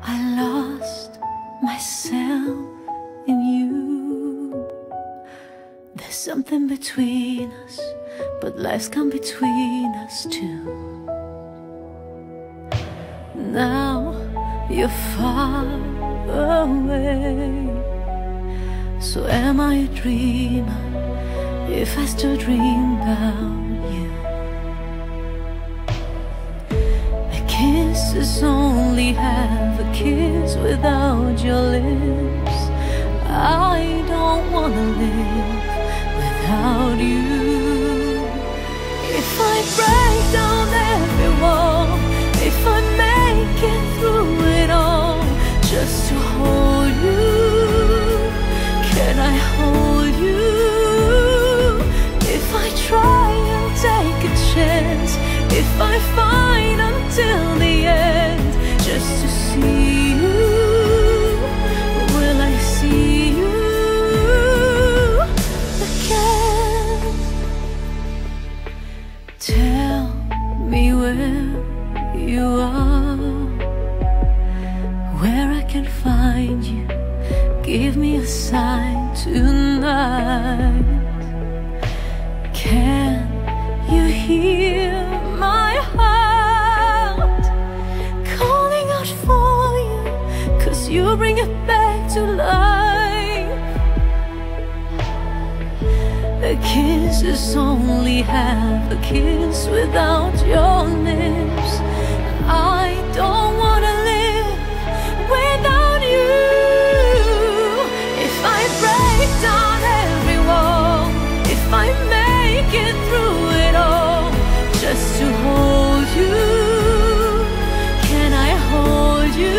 I lost myself in you. There's something between us, but life's come between us too. Now you're far away. So am I a dreamer if I still dream about you? Kisses only have a kiss without your lips. I don't wanna live without you. If I break down every wall, if I make it through it all, just to hold you, can I hold you? If I try and take a chance, if I fight until the end, just to see you, will I see you again? Tell me where you are, where I can find you. Give me a sign tonight. Can you hear my heart calling out for you? 'Cause you bring it back to life. A kiss is only half a kiss without your lips. I don't wanna live without you. If I break down every wall, if I make it through it all, just to hold you, can I hold you?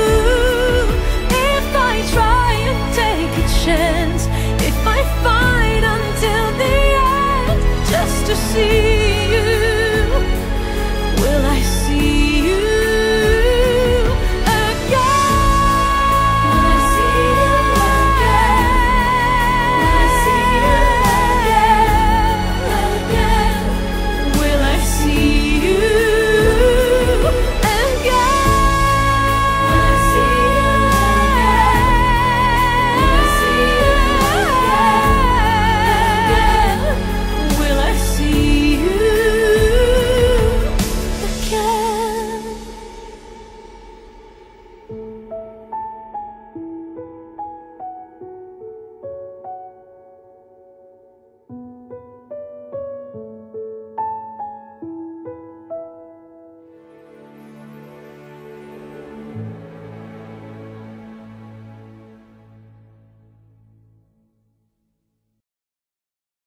If I try and take a chance, if I fight until the end, just to see